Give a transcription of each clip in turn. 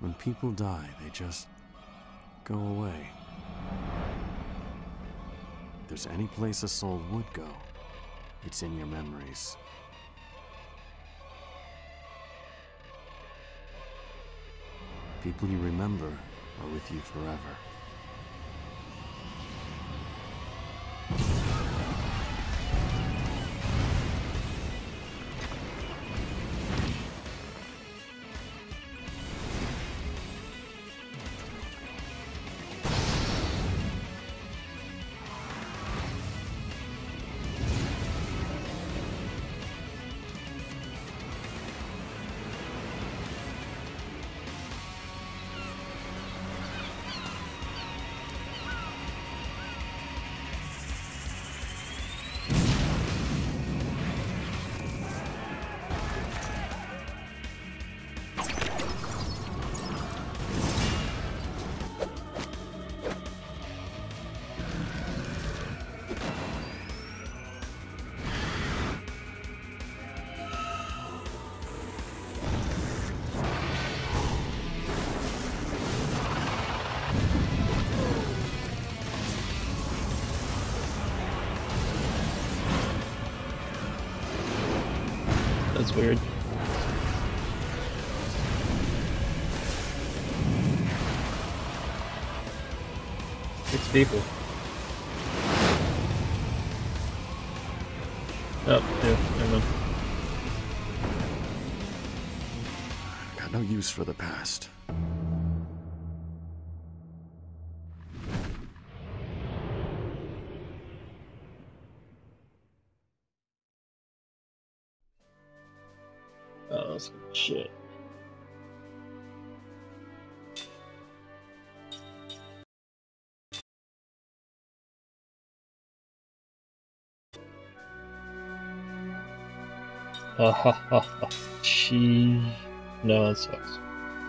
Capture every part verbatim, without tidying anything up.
When people die, they just go away. If there's any place a soul would go, it's in your memories. People you remember are with you forever. That's weird. Six people. Oh, yeah, never mind. Got no use for the past. Oh, that's shit. Ha ha ha ha. She. No, that sucks.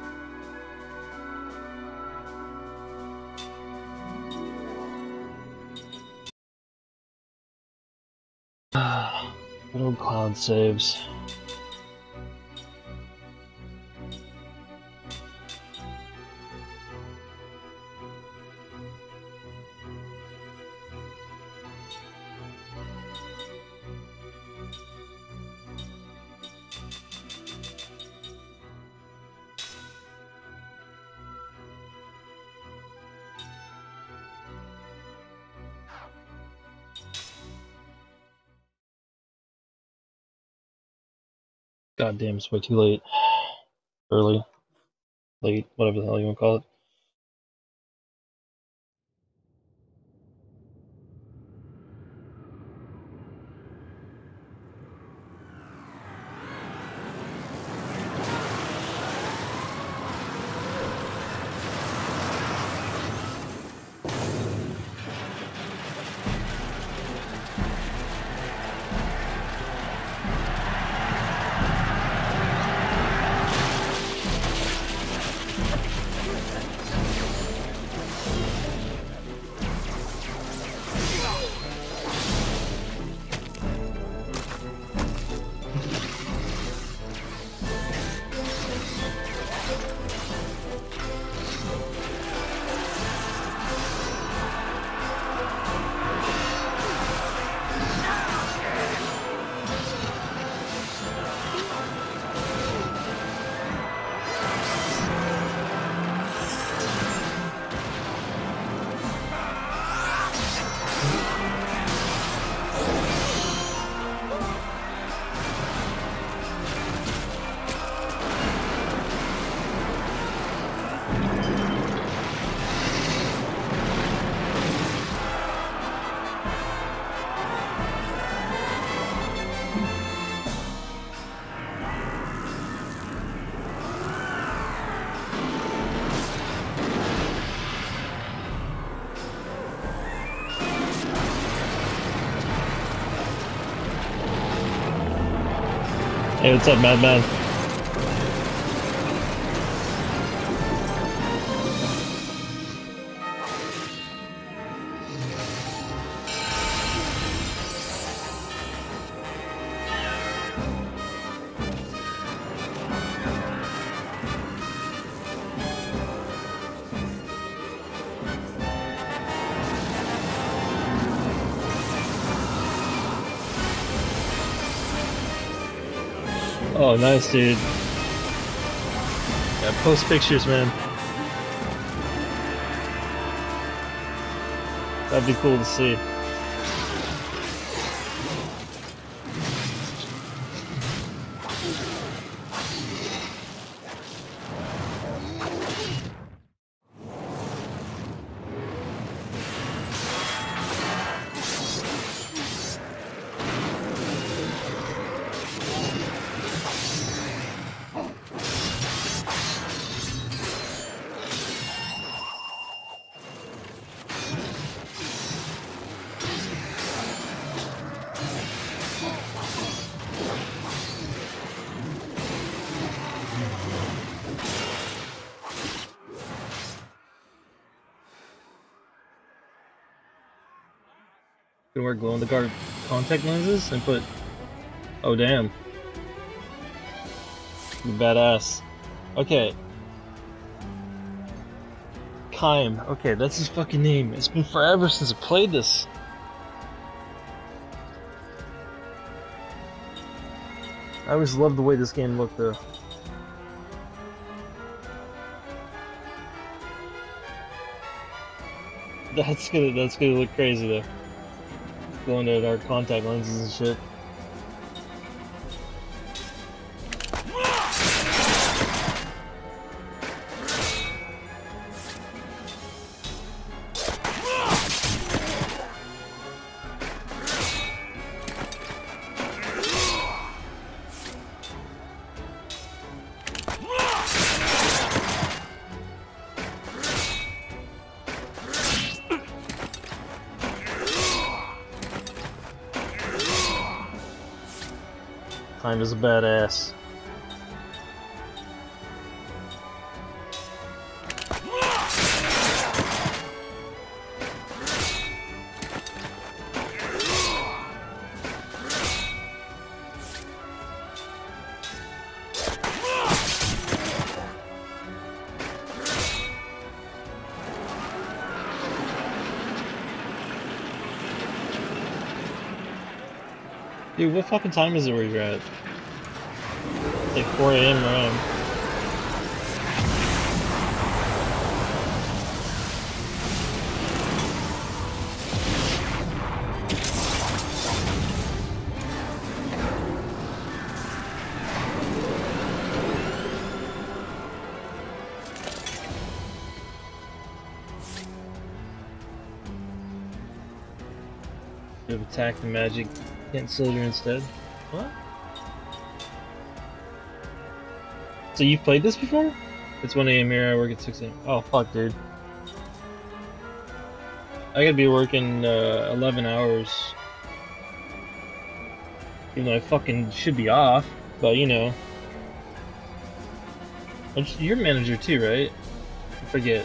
Ah, good old cloud saves. God damn, it's way too late. Early. Late. Whatever the hell you want to call it. Hey, what's up, Madman? Oh, nice, dude. Yeah, post pictures, man. That'd be cool to see. Can wear glow in the dark contact lenses and put. Oh damn. You badass. Okay. Kime. Okay, that's his fucking name. It's been forever since I played this. I always loved the way this game looked though. That's gonna that's gonna look crazy though. Going to our contact lenses and shit. Time is a badass. Dude, what fucking time is it where you're at? It's like four A M around. You have attacked the magic Kent Soldier instead. What? So you've played this before? It's one A M here, I work at six A M Oh fuck, dude. I gotta be working uh, eleven hours. Even though I fucking should be off, but you know. You're manager too, right? I forget.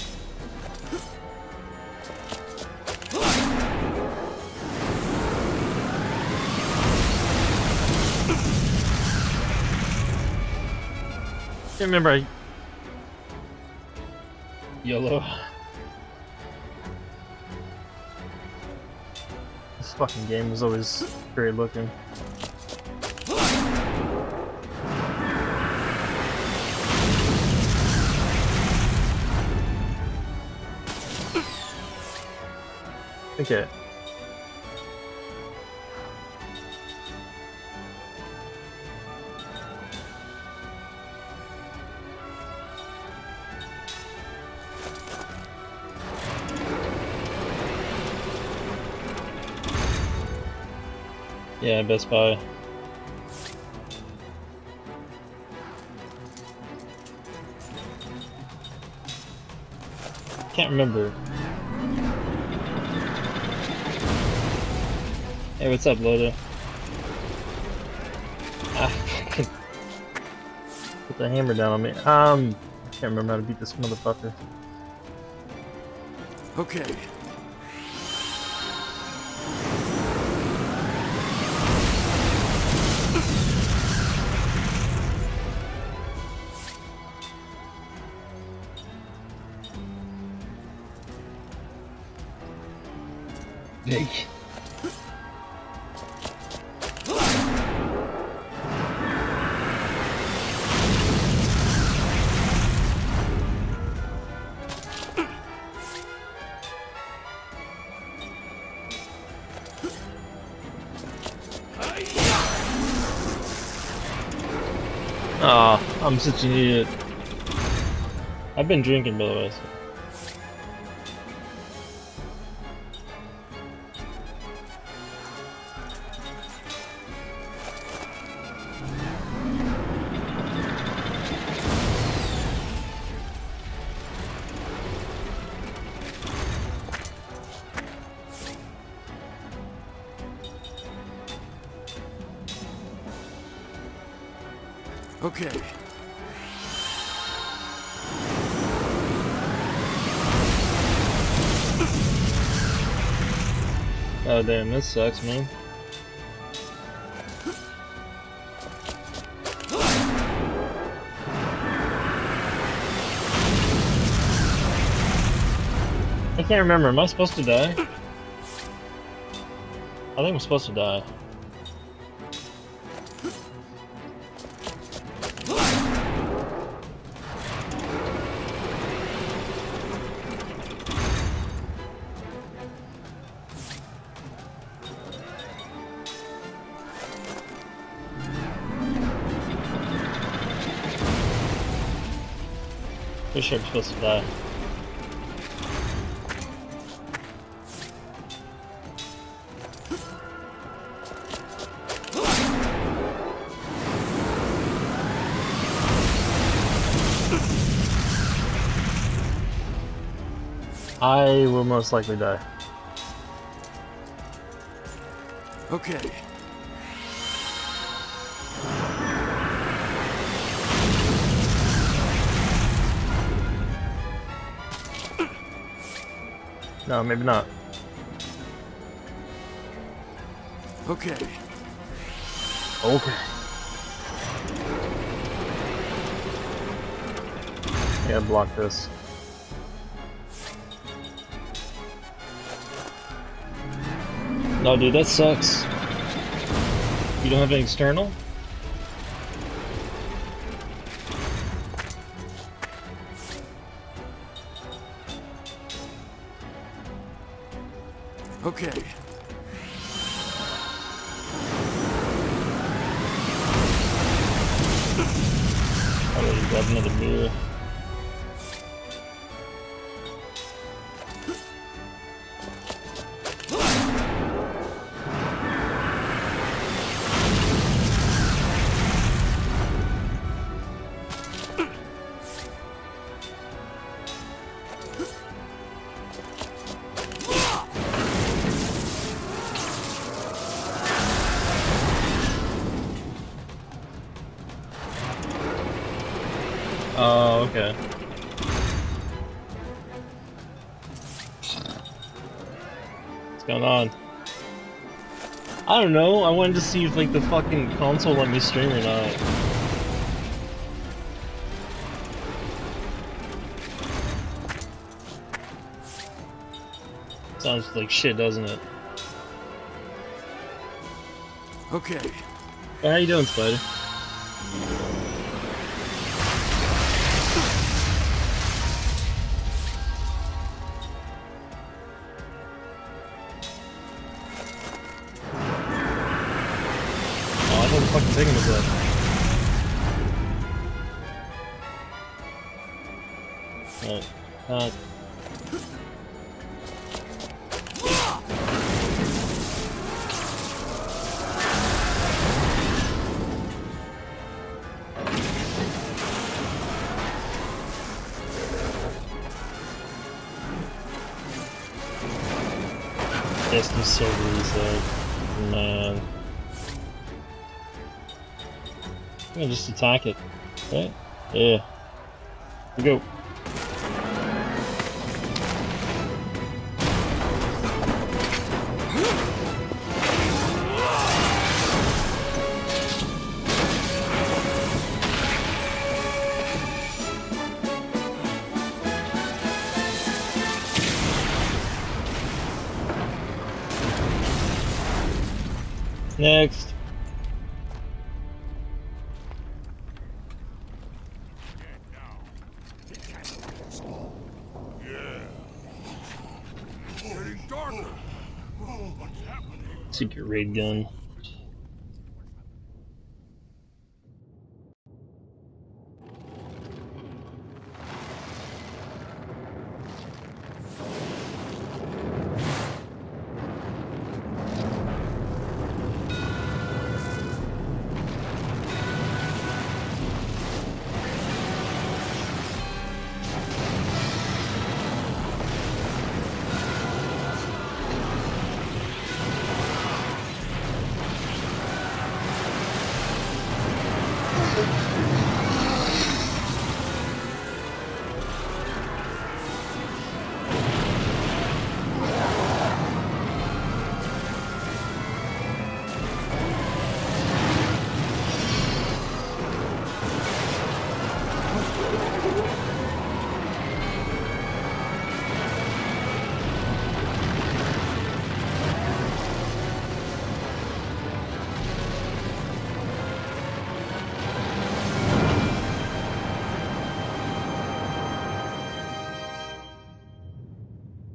I can't remember. I... YOLO. This fucking game was always great looking. Okay. Yeah, Best Buy. Can't remember. Hey, what's up, Loda? Ah, fucking put the hammer down on me. Um, I can't remember how to beat this motherfucker. Okay. Big. Aw, oh, I'm such an idiot. I've been drinking, by the way. So. Okay. Oh damn, this sucks, man. I can't remember, am I supposed to die? I think I'm supposed to die. Pretty sure I'm supposed to die. I will most likely die. Okay. No, maybe not. Okay. Okay. I gotta block this. No, dude, that sucks. You don't have an external? Okay. I already grabbed another beer. Oh, okay. What's going on? I don't know, I wanted to see if like the fucking console let me stream or not. Sounds like shit, doesn't it? Okay. Hey, how you doing, Spider? What the fucking thing was that? Alright. Uh. Destiny server is like, man. I'm gonna just attack it, right? Yeah. Here we go. Next. Secret raid gun.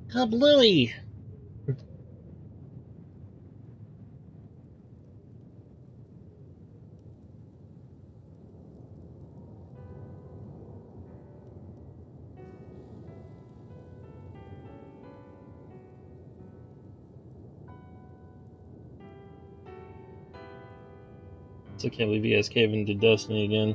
Kablooey! So I can't believe you guys caved into Destiny again.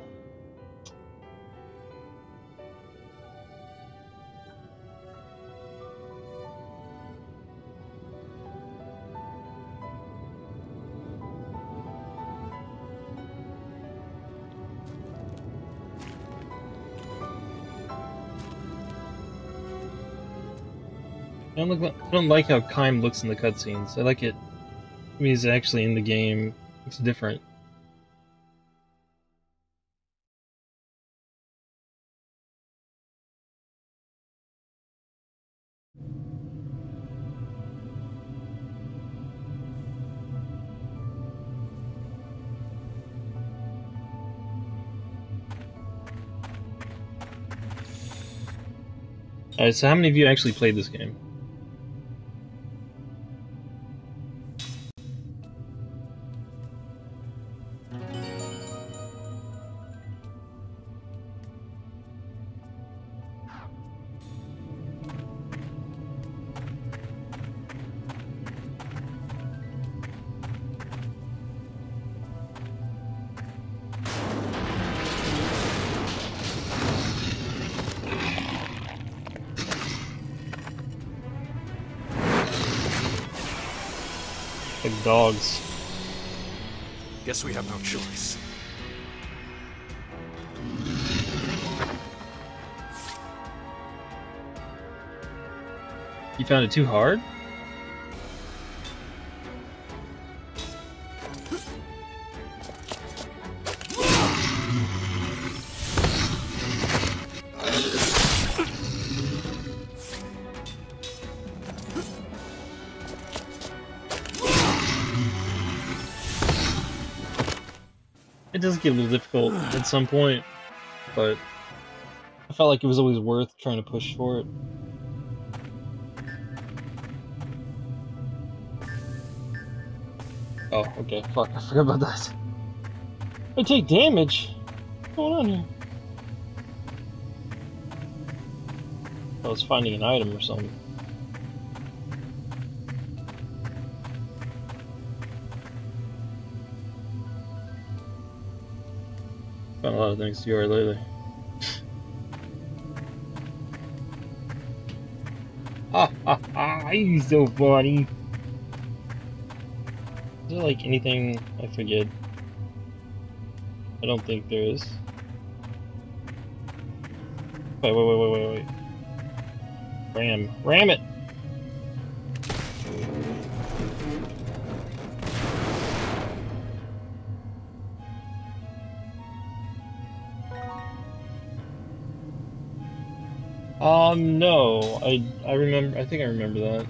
I don't, look, I don't like how Kime looks in the cutscenes. I like it when he's actually in the game. It's different. Alright, so how many of you actually played this game? Like dogs. Guess we have no choice. You found it too hard? It does get a little difficult at some point, but I felt like it was always worth trying to push for it. Oh, okay, fuck, I forgot about that. I take damage? What's going on here? I was finding an item or something. Found a lot of things to do lately. Ha ha ha, he's so funny. Is there like anything I forget? I don't think there is. Wait, wait, wait, wait, wait, wait. Ram. Ram it! Um, no. I I remember. I think I remember that.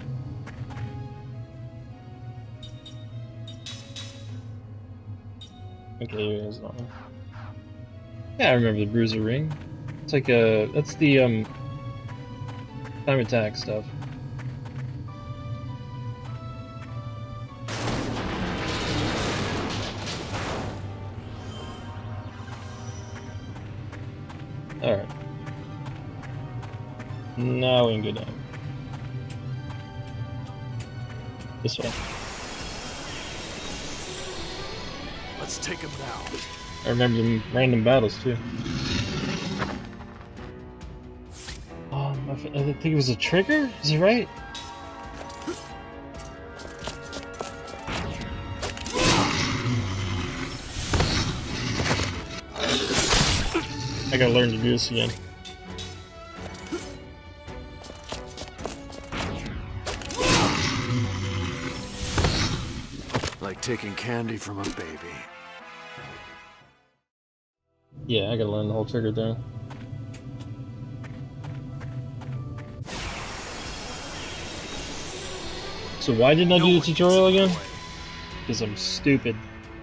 Okay, here's that one. Yeah, I remember the Bruiser Ring. It's like a. That's the um. Time attack stuff. All right. Now we can go down. This way. Let's take him now. I remember them random battles too. Um, I, I think it was a trigger? Is it right? I gotta learn to do this again. Like taking candy from a baby. Yeah, I gotta learn the whole trigger thing. So why didn't I do the tutorial again? Because I'm stupid.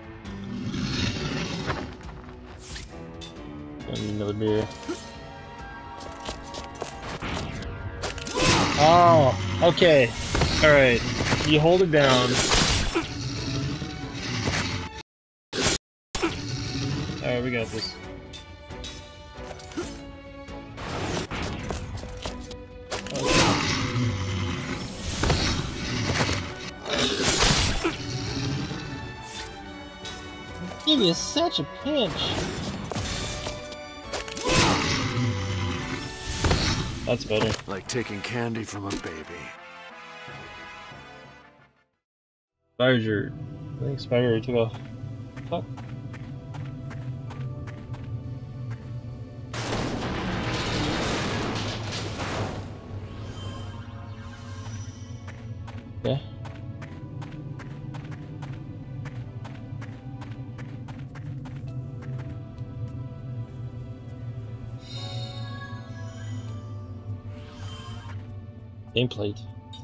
I need another beer. Oh! Okay. Alright. You hold it down. Alright, we got this. Give you such a pinch. That's better. Like taking candy from a baby. Spider. I think Spider took off. Fuck. Yeah. Nameplate.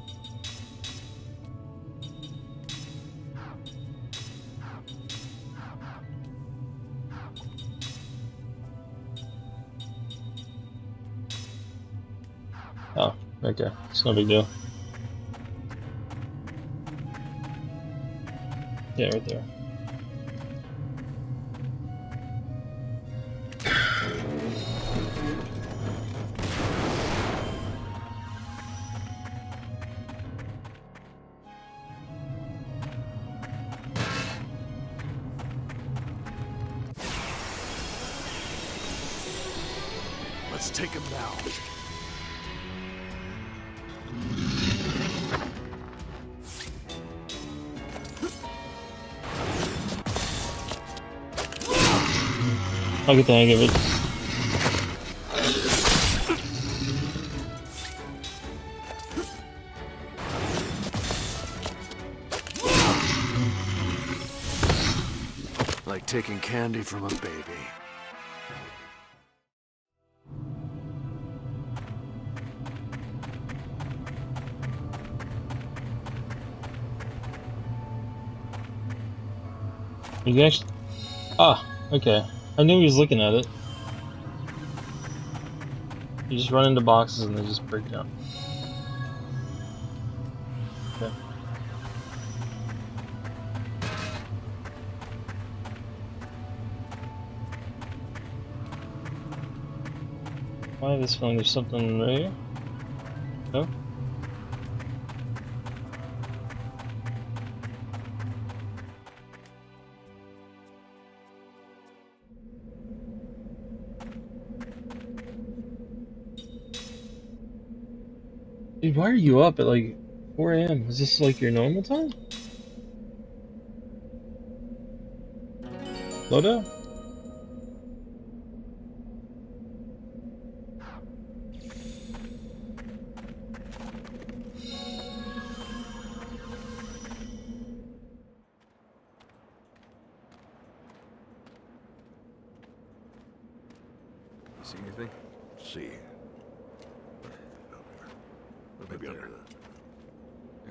Oh, okay. It's no big deal. Yeah, right there. Let's take him now. I'll get the hang of it. Like taking candy from a baby. You actually... Ah, okay. I knew he was looking at it. You just run into boxes and they just break down. Okay. Why is this feeling there's something right here? No? Dude, why are you up at like four A M? Is this like your normal time? Lodo? See anything? See. Maybe under the... Yeah.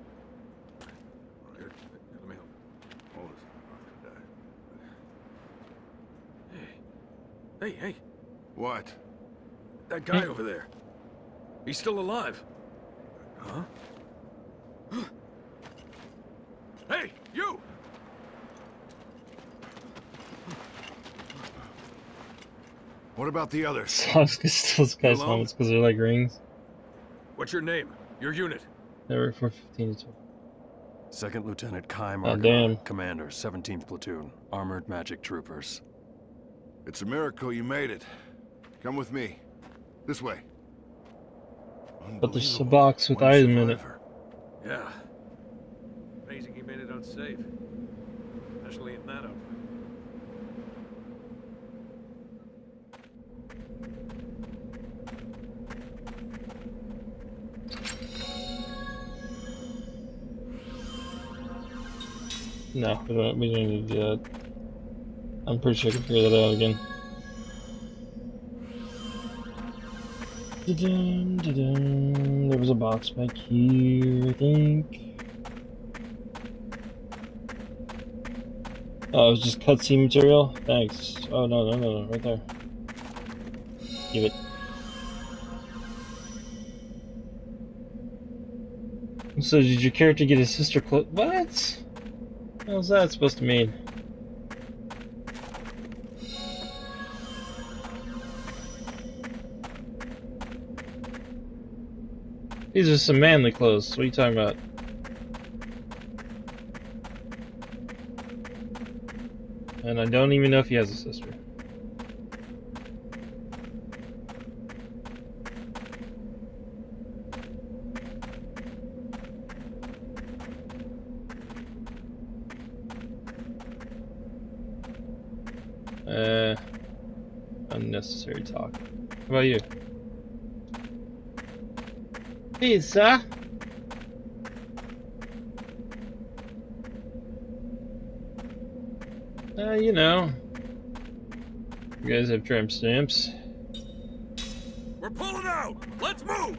Here, let me help. Hold this. Hey. Hey, hey. What? That guy over there. He's still alive. Huh? Hey, you! What about the others? Soft those guys' Hello? helmets because they're like rings. What's your name? Your unit? They were four fifteen to twelve. Second Lieutenant Kai Oh, Margaret, damn. Commander, seventeenth Platoon, Armored Magic Troopers. It's a miracle you made it. Come with me. This way. But there's a Unbelievable. box with One item in it. survivor. Yeah. Amazing he made it out safe. Especially in that outfit. No, we don't, we don't need to do that. I'm pretty sure I can figure that out again. Da-dum, da-dum. There was a box back here, I think. Oh, it was just cutscene material? Thanks. Oh, no, no, no, no, right there. Give it. So did your character get his sister close? What? What was that supposed to mean? These are some manly clothes. What are you talking about? And I don't even know if he has a sister. Uh, unnecessary talk. How about you? Pizza. Uh, you know. You guys have tramp stamps. We're pulling out! Let's move!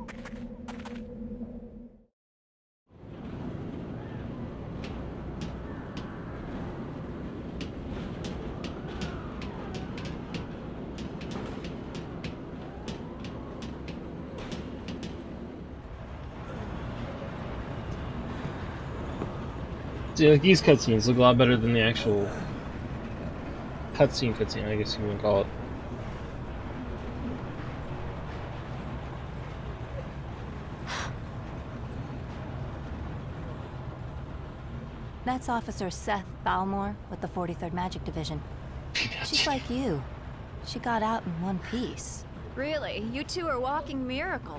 See, like these cutscenes look a lot better than the actual cutscene cutscene, I guess you would call it. That's Officer Seth Balmore with the forty-third Magic Division. She's like you. She got out in one piece. Really? You two are walking miracles.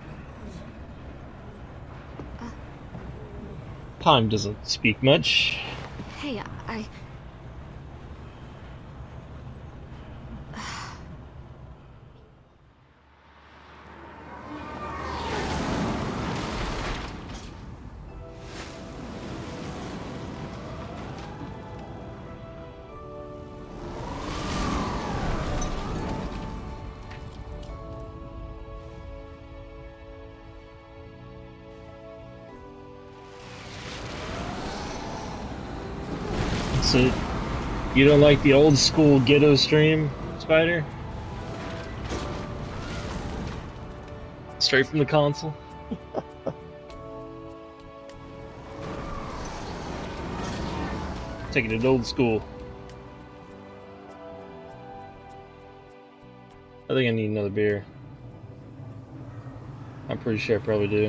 Time doesn't speak much. Hey, I... So, you don't like the old school ghetto stream, Spider? Straight from the console? Taking it old school. I think I need another beer. I'm pretty sure I probably do.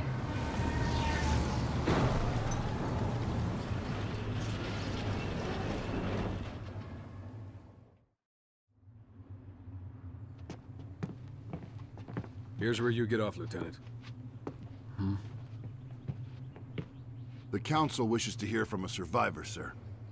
Here's where you get off, Lieutenant. Hmm? The Council wishes to hear from a survivor, sir.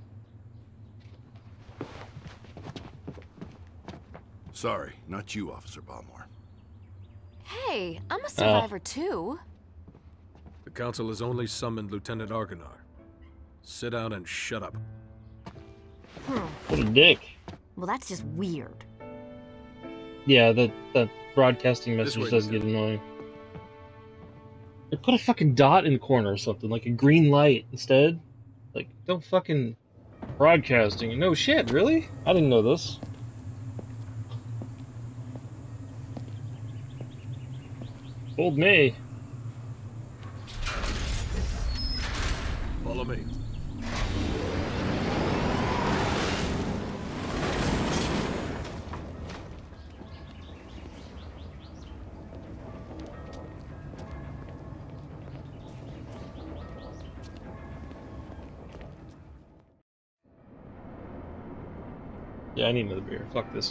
Sorry, not you, Officer Balmore. Hey, I'm a survivor too. The Council has only summoned Lieutenant Argonar. Sit down and shut up. Hmm. What a dick. Well, that's just weird. Yeah, that, that broadcasting This message way, does get Lieutenant. annoying. They put a fucking dot in the corner or something, like a green light instead. Like, don't fucking broadcasting. No shit, really? I didn't know this. Old me. Follow me. Yeah, I need another beer. Fuck this.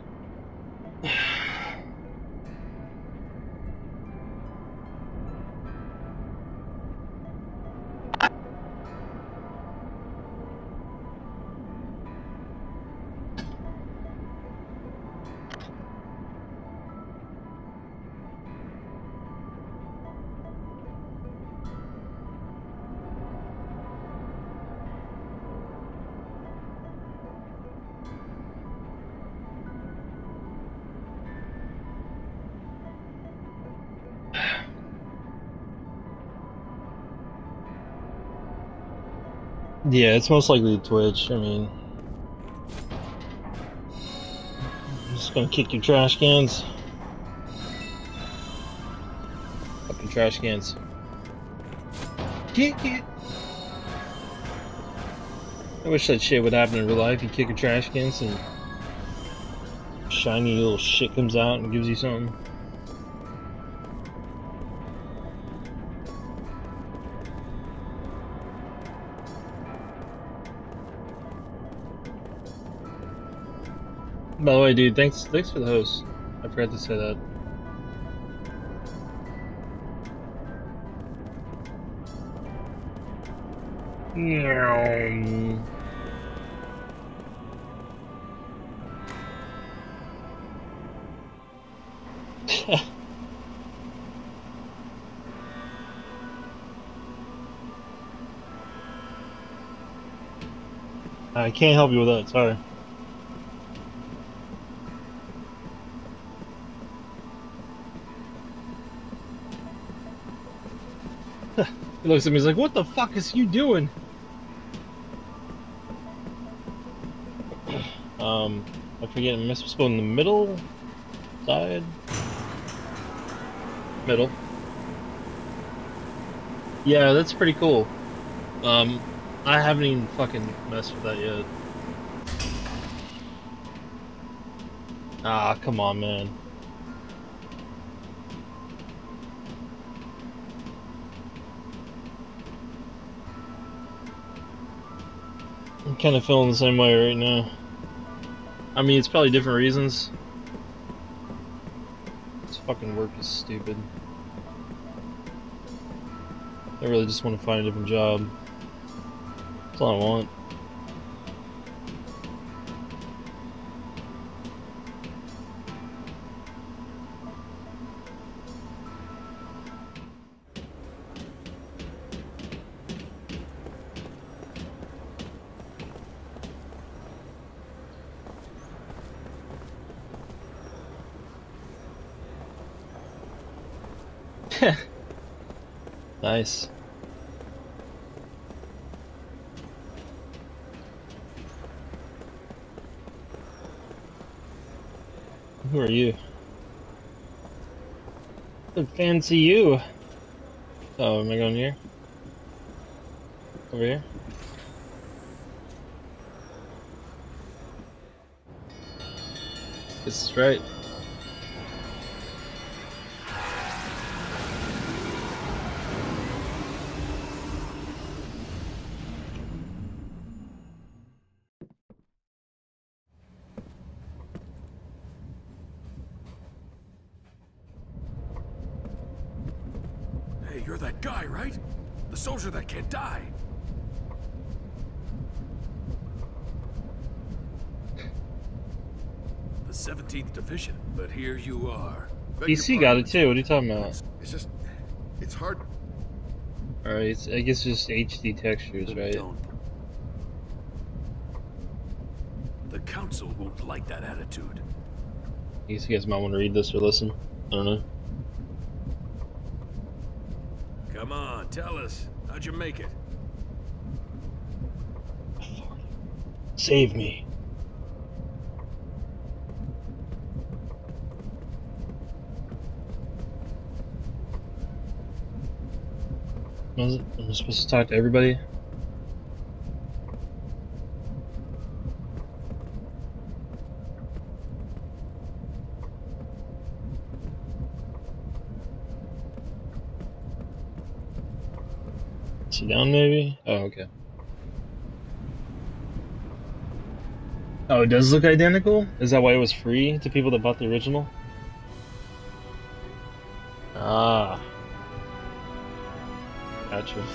Yeah, it's most likely Twitch. I mean, I'm just gonna kick your trash cans. Fucking trash cans. Kick it! I wish that shit would happen in real life. You kick a trash can, some shiny little shit comes out and gives you something. By the way, dude, thanks thanks for the host. I forgot to say that. Meow. I can't help you with that, sorry. He looks at me, he's like, what the fuck is you doing? Um, I forget, am I supposed to go in the middle? Side? Middle. Yeah, that's pretty cool. Um, I haven't even fucking messed with that yet. Ah, come on, man. I'm kind of feeling the same way right now. I mean, it's probably different reasons. This fucking work is stupid. I really just want to find a different job. That's all I want. Nice. Who are you? Good fancy you. Oh, am I going here? Over here? This is right. Hey, you're that guy, right? The soldier that can't die. The seventeenth Division, but here you are. Beg D your C got pardon, it too, what are you talking about? It's, it's just... It's hard... Alright, it's, I guess just H D textures, right? Don't. The council won't like that attitude. I guess you guys might want to read this or listen. I don't know. Come on, tell us. How'd you make it? Save me. Was it? Am I supposed to talk to everybody? Sit down, maybe? Oh, okay. Oh, it does look identical? Is that why it was free to people that bought the original? Ah. Gotcha.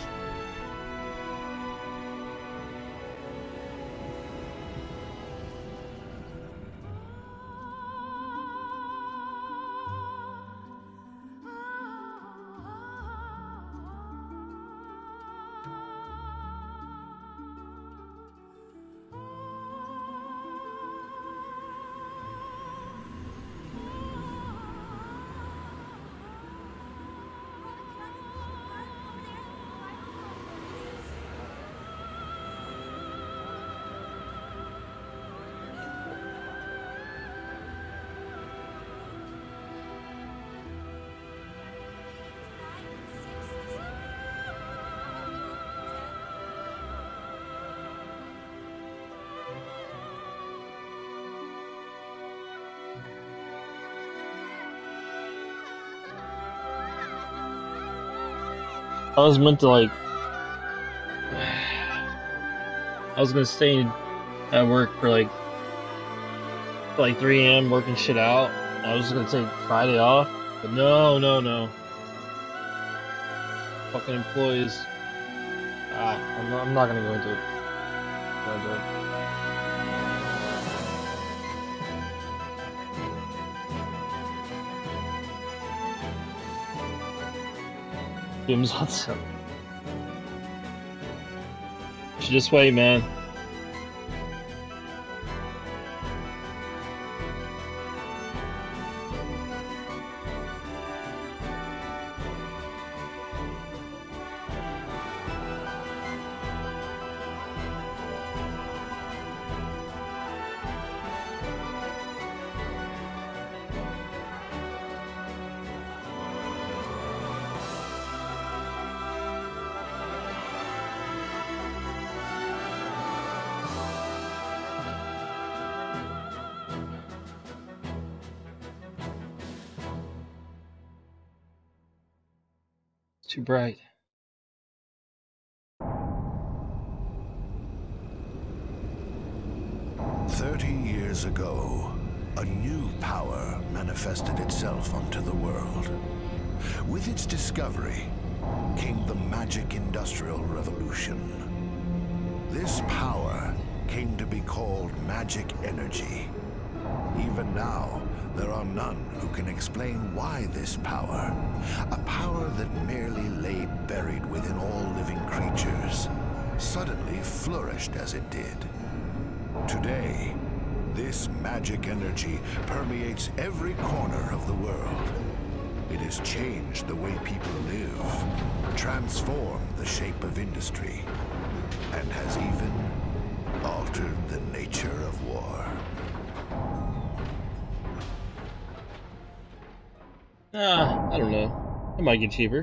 I was meant to like. I was gonna stay at work for like, for like three A M working shit out. I was just gonna take Friday off, but no, no, no. Fucking employees. Ah, I'm not, I'm not gonna go into it. I'm not gonna do it. Game's on sale. Should just wait, man. Too bright. Thirty years ago, a new power manifested itself onto the world. With its discovery came the magic industrial revolution. This power came to be called magic energy. Even now, there are none who can explain why this power, a power that merely lay buried within all living creatures, suddenly flourished as it did. Today, this magic energy permeates every corner of the world. It has changed the way people live, transformed the shape of industry, and has even altered the nature of war. Ah, I don't know. It might get cheaper.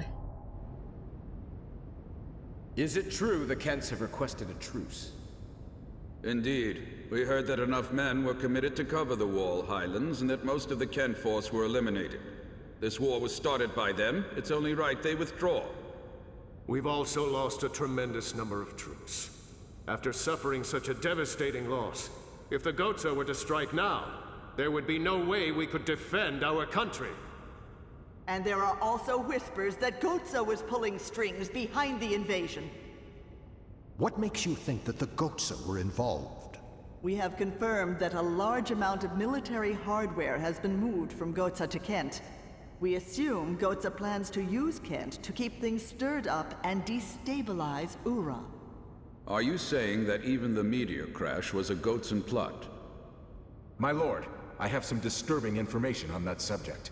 Is it true the Kents have requested a truce? Indeed. We heard that enough men were committed to cover the Wall Highlands and that most of the Kent force were eliminated. This war was started by them. It's only right they withdraw. We've also lost a tremendous number of troops. After suffering such a devastating loss, if the Goatsa were to strike now, there would be no way we could defend our country. And there are also whispers that Goatsa was pulling strings behind the invasion. What makes you think that the Goatsa were involved? We have confirmed that a large amount of military hardware has been moved from Goatsa to Kent. We assume Goatsa plans to use Kent to keep things stirred up and destabilize Ura. Are you saying that even the meteor crash was a Goatsan plot? My lord, I have some disturbing information on that subject.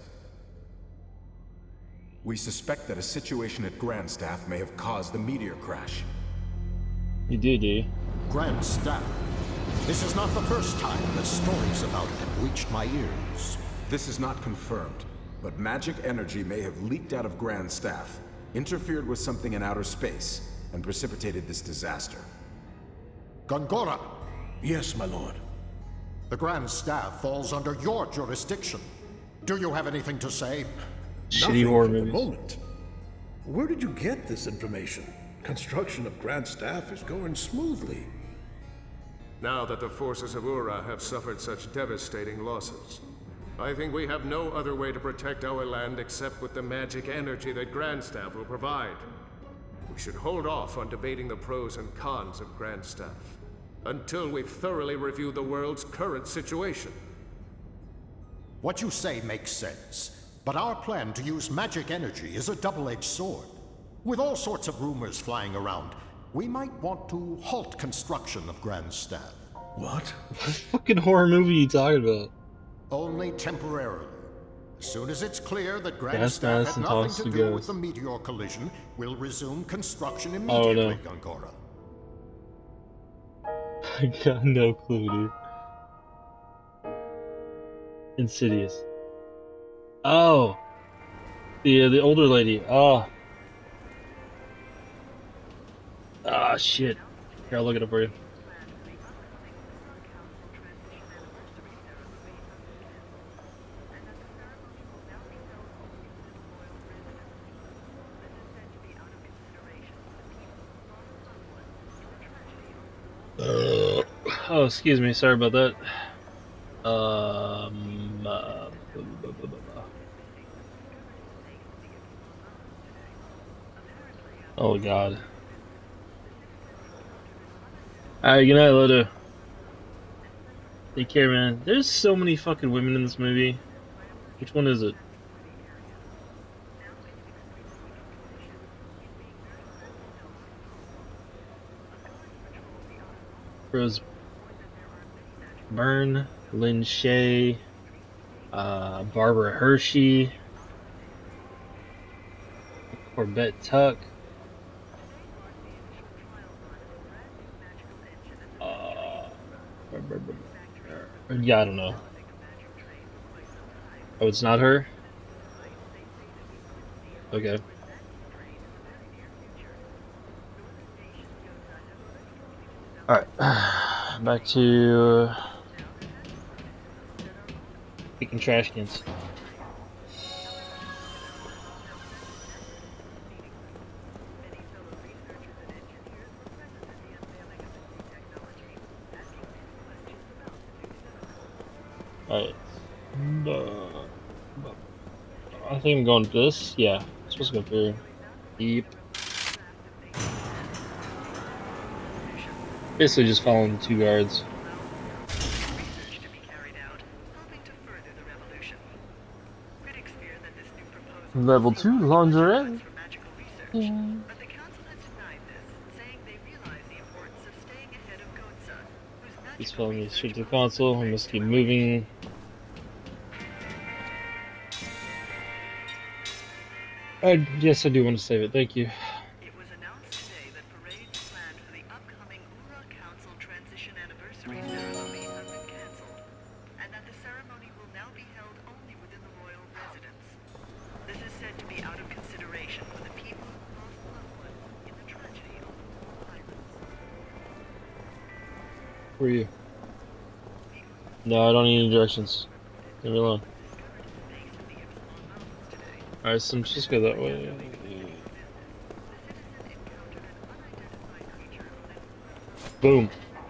We suspect that a situation at Grandstaff may have caused the meteor crash. You do, do you? Grandstaff. This is not the first time that stories about it have reached my ears. This is not confirmed, but magic energy may have leaked out of Grandstaff, interfered with something in outer space, and precipitated this disaster. Gongora! Yes, my lord. The Grand Staff falls under your jurisdiction. Do you have anything to say? Shitty horror at the movies. moment. Where did you get this information? Construction of Grand Staff is going smoothly. Now that the forces of Ura have suffered such devastating losses, I think we have no other way to protect our land except with the magic energy that Grandstaff will provide. We should hold off on debating the pros and cons of Grandstaff until we've thoroughly reviewed the world's current situation. What you say makes sense, but our plan to use magic energy is a double-edged sword. With all sorts of rumors flying around, we might want to halt construction of Grandstaff. What? What fucking horror movie are you talking about? Only temporarily. As soon as it's clear that Gas Grandstaff mask had and nothing toss to to do go. with the meteor collision, we'll resume construction Oh, immediately, no. Gongora. I got no clue, dude. Insidious. Oh! The, uh, the older lady. Oh. Ah, shit. Here, I'll look it up for you. Uh, oh, excuse me. Sorry about that. Um. Uh, oh God. Alright, good night, Lodo. Take care, man. There's so many fucking women in this movie. Which one is it? Rose Byrne, Lynn Shay, uh, Barbara Hershey, Corbett Tuck. Uh, yeah, I don't know. Oh, it's not her? Okay. Alright. Back to uh, picking trash cans. Alright. Uh, I think I'm going to this. Yeah, I'm supposed to go through. Yep. Basically just following two guards. Level two lingerie. Yeah. He's following me straight to the console. I must keep moving. I, yes, I do want to save it. Thank you. It was announced today that parades planned for the upcoming Ura Council Transition Anniversary ceremony have been cancelled, and that the ceremony will now be held only within the royal residence. This is said to be out of consideration for the people who lost loved ones in the tragedy on the Wall Islands. Who are you? No, I don't need any directions. Leave me alone. Alright, so I'm just go that way. Boom.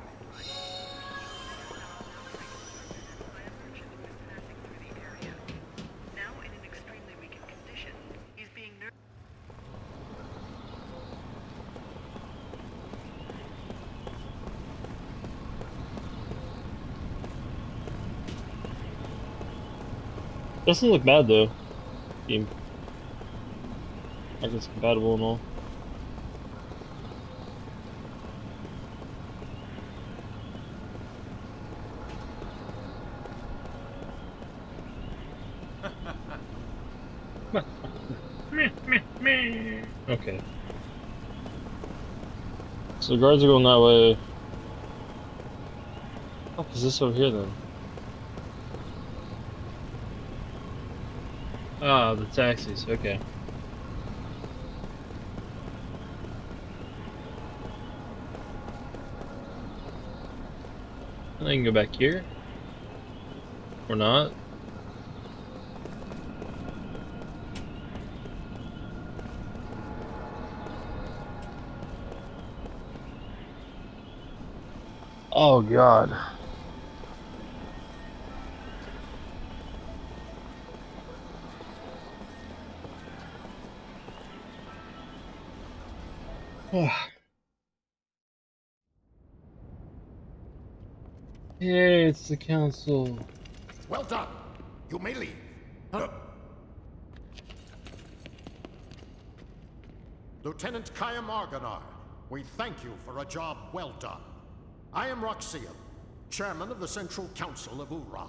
Doesn't look bad though. Game. Like it's compatible and all. Okay. So the guards are going that way. What is this over here then? Ah, the taxis, okay. And I can go back here. Or not. Oh God. Hey, it's the council. Well done. You may leave. Huh? Lieutenant Kaya Marganar, we thank you for a job well done. I am Roxian, chairman of the Central Council of Ura.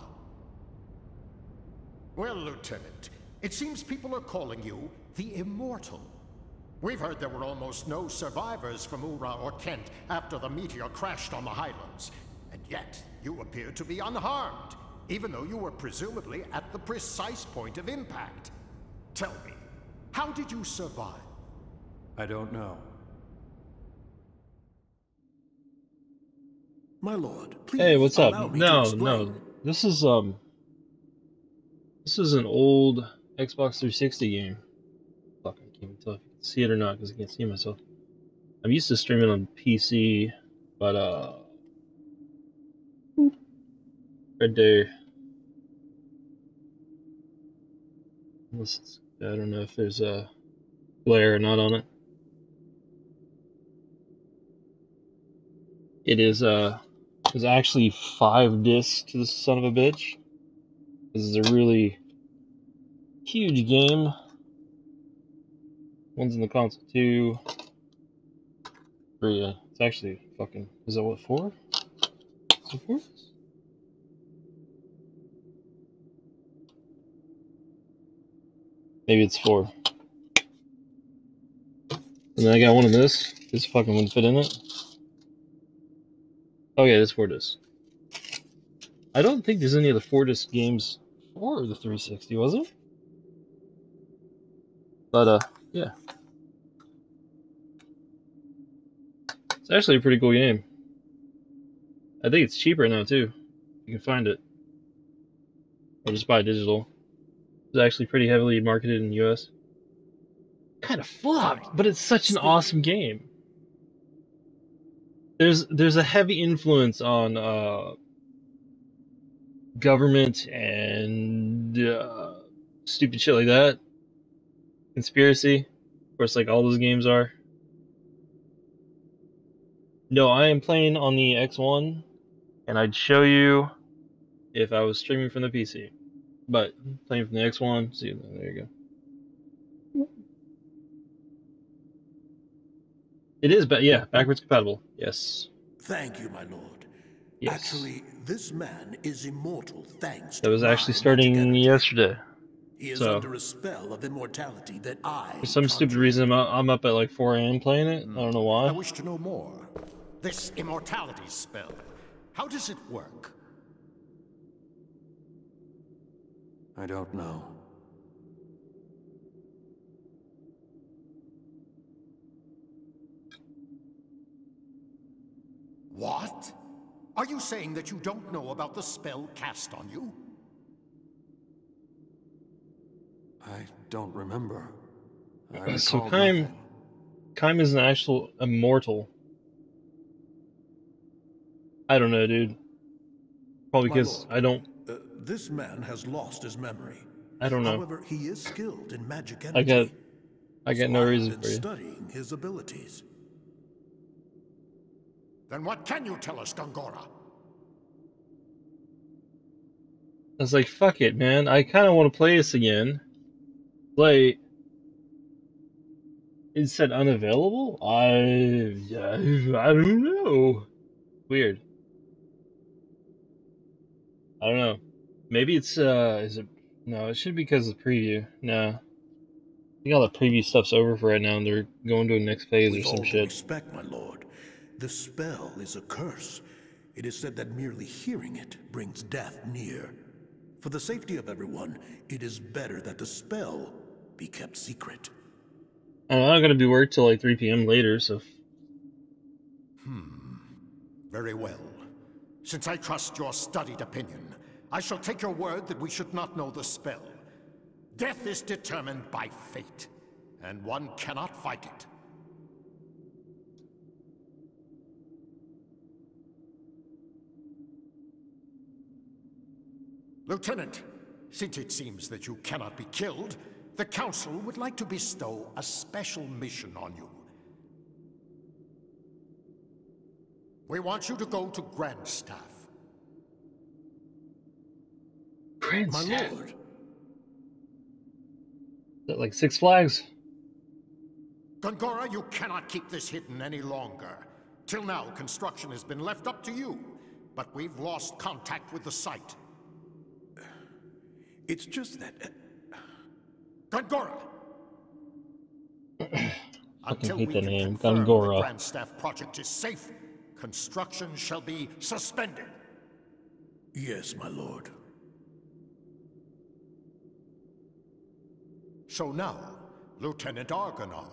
Well, Lieutenant, it seems people are calling you the Immortal. We've heard there were almost no survivors from Ura or Kent after the meteor crashed on the Highlands. And yet, you appear to be unharmed, even though you were presumably at the precise point of impact. Tell me, how did you survive? I don't know. My lord, please. Hey, what's allow up? me to No, explain. no. This is um This is an old Xbox three sixty game. Fuck, I can't even tell if you can see it or not because I can't see myself. I'm used to streaming on P C, but uh Right there. Unless, I don't know if there's a glare or not on it. It is uh, there's actually five discs to this son of a bitch. This is a really huge game. One's in the console too. Three. Uh, it's actually fucking. Is that what four? Is it four? Maybe it's four. And then I got one of this. This fucking wouldn't fit in it. Oh yeah, this four disc. I don't think there's any of the four disc games for the three sixty, was it? But uh, yeah. It's actually a pretty cool game. I think it's cheaper now too. You can find it. Or just buy digital. It's actually pretty heavily marketed in the U S. Kind of flopped, but it's such an awesome game. There's there's a heavy influence on uh, government and uh, stupid shit like that. Conspiracy, of course, like all those games are. No, I am playing on the X one, and I'd show you if I was streaming from the P C. But playing from the X one, see, there you go. It is, but yeah, backwards compatible. Yes. Thank you, my lord. Yes. Actually, this man is immortal thanks that to was actually my starting yesterday. He is so, under a spell of immortality that I for some stupid reason, I'm, I'm up at like four A M playing it. I don't know why. I wish to know more. This immortality spell, how does it work? I don't know. What? Are you saying that you don't know about the spell cast on you? I don't remember. I so recall Kaim, nothing. Kaim is an actual immortal. I don't know, dude. Probably My because lord, I don't. Uh, this man has lost his memory. I don't know. However, he is skilled in magic energy. I got. I got so no I reason have for been you. studying his abilities. Then what can you tell us, Gongora? I was like, fuck it, man. I kind of want to play this again. Like, it said unavailable? I, I don't know. Weird. I don't know. Maybe it's, uh, is it, no, it should be because of the preview. No. I think all the preview stuff's over for right now and they're going to a next phase With or some all due shit. respect, my lord, the spell is a curse. It is said that merely hearing it brings death near. For the safety of everyone, it is better that the spell be kept secret. I'm not going to be work till like three P M later, so. Hmm. Very well. Since I trust your studied opinion, I shall take your word that we should not know the spell. Death is determined by fate, and one cannot fight it. Lieutenant, since it seems that you cannot be killed, the Council would like to bestow a special mission on you. We want you to go to Grandstaff. Grandstaff? My lord. Is that like Six Flags? Gongora, you cannot keep this hidden any longer. Till now, construction has been left up to you, but we've lost contact with the site. It's just that... Uh... Gongora! Until hate we the can name, confirm the Gongora. Grandstaff project is safe, construction shall be suspended. Yes, my lord. So now, Lieutenant Argonar.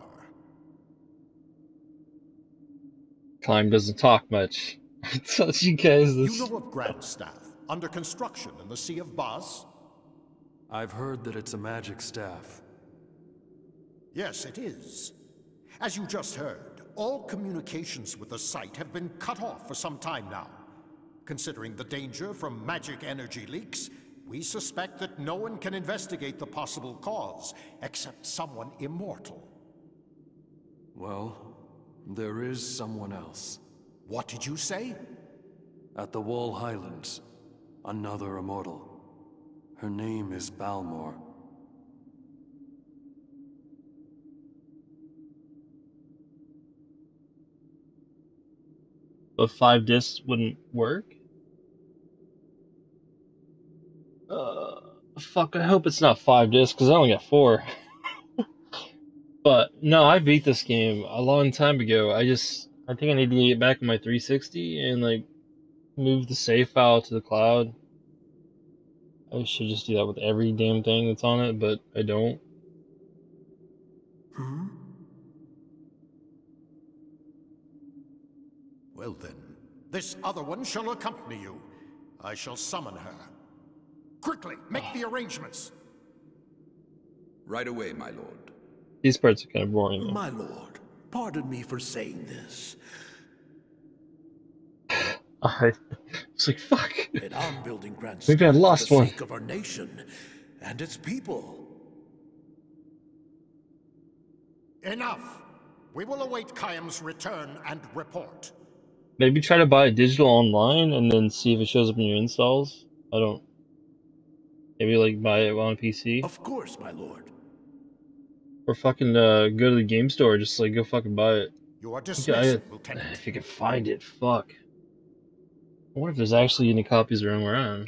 Climb doesn't talk much. I told you guys this. You know of Grandstaff, under construction in the Sea of Bas? I've heard that it's a magic staff. Yes, it is. As you just heard, all communications with the site have been cut off for some time now. Considering the danger from magic energy leaks, we suspect that no one can investigate the possible cause except someone immortal. Well, there is someone else. What did you say? At the Wall Highlands, another immortal. Her name is Balmor. But five discs wouldn't work? Uh, fuck, I hope it's not five discs, because I only got four. But, no, I beat this game a long time ago. I just, I think I need to get back on my three sixty and, like, move the save file to the cloud. I should just do that with every damn thing that's on it, but I don't. Hmm? Well then, this other one shall accompany you. I shall summon her. Quickly, make the arrangements. Right away, my lord. These parts are kind of boring, though. My lord, pardon me for saying this. I was like, fuck. But I'm building Grand Maybe I Staff lost for the one. sake of our nation and its people. Enough! We will await Kayam's return and report. Maybe try to buy a digital online and then see if it shows up in your installs. I don't. Maybe like buy it on P C. Of course, my lord. Or fucking uh, go to the game store. Just like go fucking buy it. You are I- dismissed, Lieutenant. If you can find it, fuck. I wonder if there's actually any copies around around.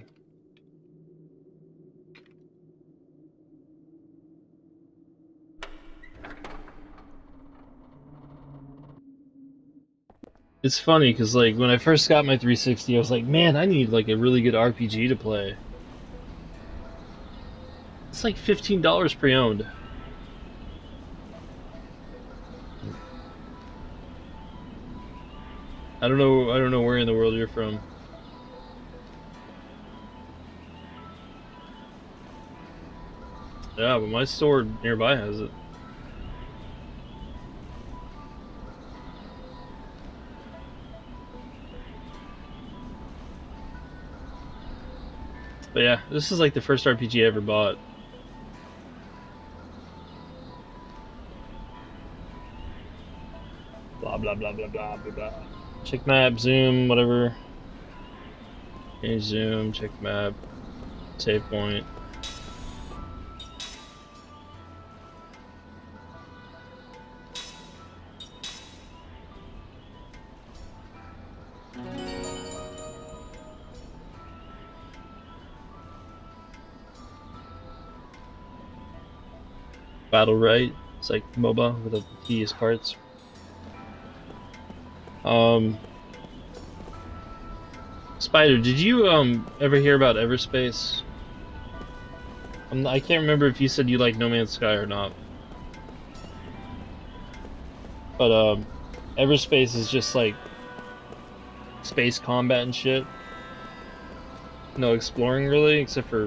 It's funny because like when I first got my three sixty, I was like, man, I need like a really good R P G to play. It's like fifteen dollars pre-owned. I don't know. I don't know where in the world you're from. Yeah, but my store nearby has it. But yeah, this is like the first R P G I ever bought. Blah blah blah blah blah blah blah. Check map, zoom, whatever. Okay, zoom, check map, save point. Battle right, it's like MOBA with the tedious parts. Um, Spider, did you um ever hear about Everspace? I'm, I can't remember if you said you like No Man's Sky or not. But um, Everspace is just like space combat and shit. No exploring really, except for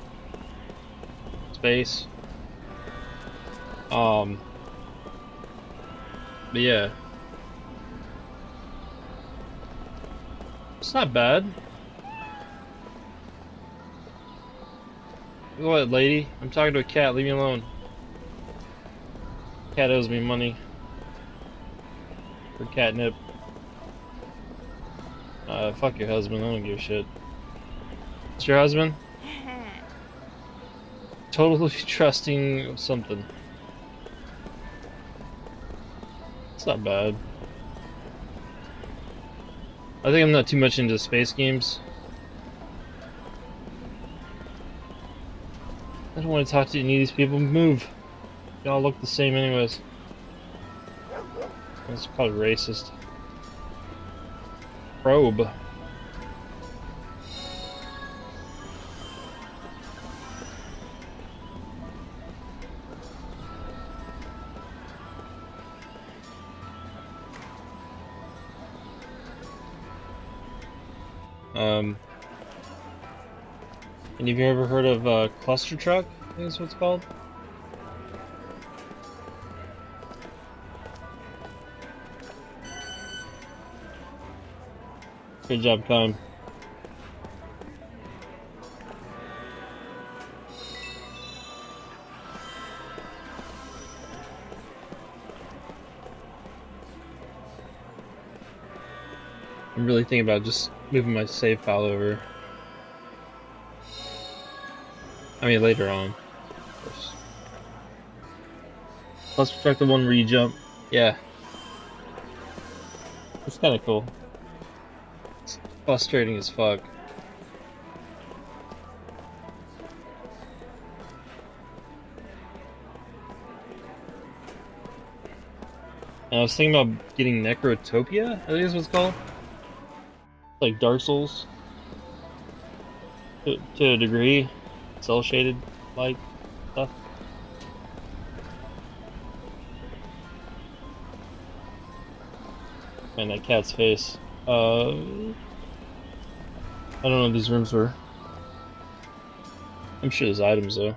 space. Um, but yeah. It's not bad. Go ahead, lady. I'm talking to a cat. Leave me alone. Cat owes me money for catnip. Uh, fuck your husband. I don't give a shit. It's your husband? Totally trusting something. It's not bad. I think I'm not too much into space games. I don't want to talk to any of these people. Move. Y'all look the same anyways. That's probably racist. Probe. Um, and have you ever heard of uh, Cluster Truck? I think that's what it's called. Good job, Con. I'm really thinking about just moving my save file over. I mean, later on, of course. Let's track the one where you jump. Yeah. It's kind of cool. It's frustrating as fuck. And I was thinking about getting Necrotopia, I think is what it's called. Like Dark Souls. To, to a degree. Cell shaded like stuff. Man, that cat's face. Uh, I don't know what these rooms were. I'm sure there's items though.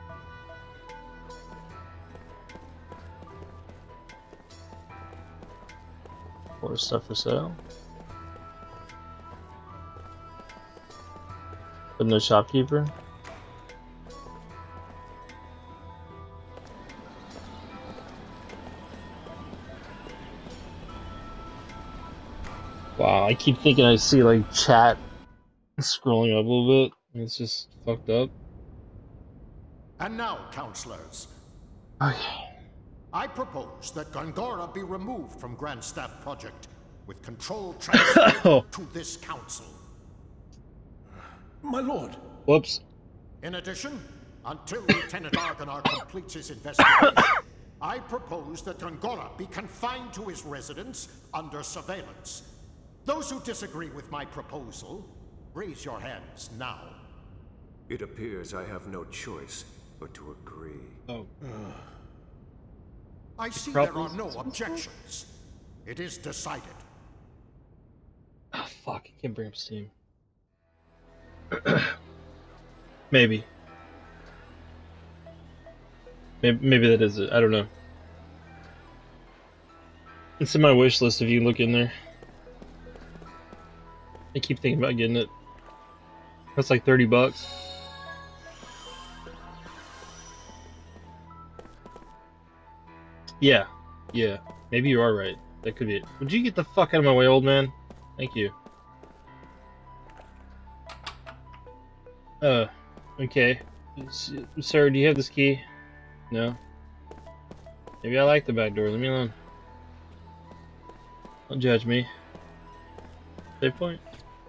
Or stuff for sale. But no shopkeeper. Wow, I keep thinking I see like chat scrolling up a little bit. It's just fucked up. And now, counselors. Okay. I propose that Gongora be removed from Grand Staff Project, with control transferred to this council. My lord. Whoops. In addition, until Lieutenant Argonar completes his investigation, I propose that Gongora be confined to his residence under surveillance. Those who disagree with my proposal, raise your hands now. It appears I have no choice but to agree. Oh. Uh, I see there are no objections. It is decided. Ah, oh, fuck, I can't bring up Steam. Maybe. maybe. Maybe that is it. I don't know. It's in my wish list if you look in there. I keep thinking about getting it. That's like thirty bucks. Yeah. Yeah. Maybe you are right. That could be it. Would you get the fuck out of my way, old man? Thank you. Uh, okay. Sir, do you have this key? No? Maybe I like the back door. Leave me alone. Don't judge me. Save point.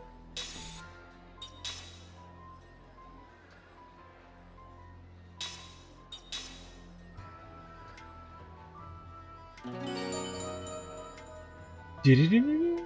Do-do-do-do-do.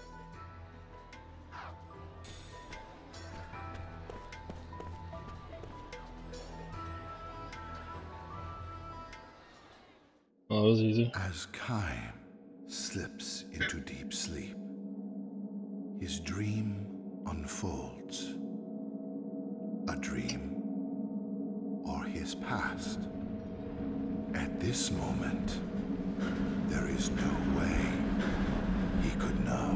Oh, that was easy. As Kaim slips into deep sleep, his dream unfolds. A dream or his past. At this moment, there is no way he could know.